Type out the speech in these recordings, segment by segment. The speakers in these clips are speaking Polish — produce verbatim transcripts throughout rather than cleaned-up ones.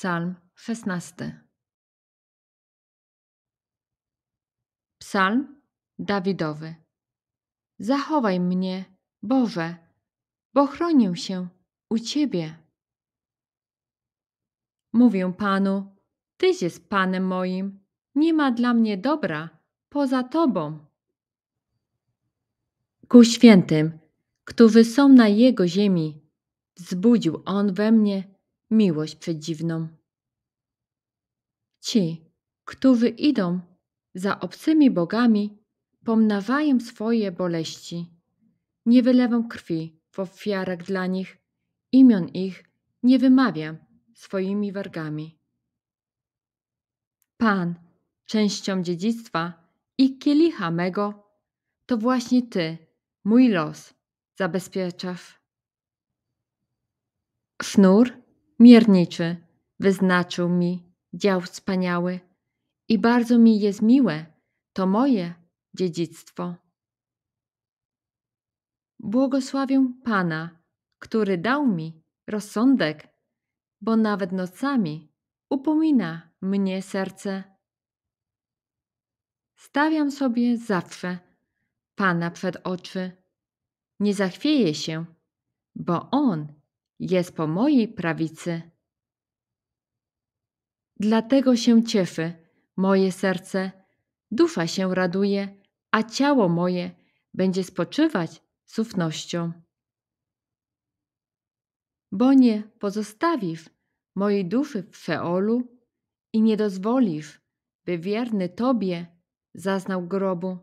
Psalm szesnasty. Psalm Dawidowy. Zachowaj mnie, Boże, bo chronię się u Ciebie. Mówię Panu, Tyś jest Panem moim, nie ma dla mnie dobra poza Tobą. Ku świętym, którzy są na Jego ziemi, wzbudził On we mnie miłość przedziwną. Ci, którzy idą za obcymi bogami, pomnażają swoje boleści. Nie wylewam krwi w ofiarach dla nich, imion ich nie wymawiam swoimi wargami. Pan, częścią dziedzictwa i kielicha mego, to właśnie Ty, mój los, zabezpieczasz. Sznur mierniczy wyznaczył mi dział wspaniały i bardzo mi jest miłe to moje dziedzictwo. Błogosławię Pana, który dał mi rozsądek, bo nawet nocami upomina mnie serce. Stawiam sobie zawsze Pana przed oczy, nie zachwieję się, bo On jest po mojej prawicy. Dlatego się cieszy moje serce, dusza się raduje, a ciało moje będzie spoczywać z ufnością. Bo nie pozostawisz mojej duszy w Szeolu i nie dozwolisz, by wierny Tobie zaznał grobu.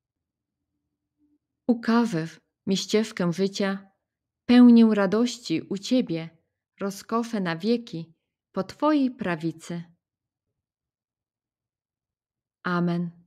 Ukażesz mi ścieżkę życia, pełnię radości u Ciebie, rozkosze na wieki po Twojej prawicy. Amen.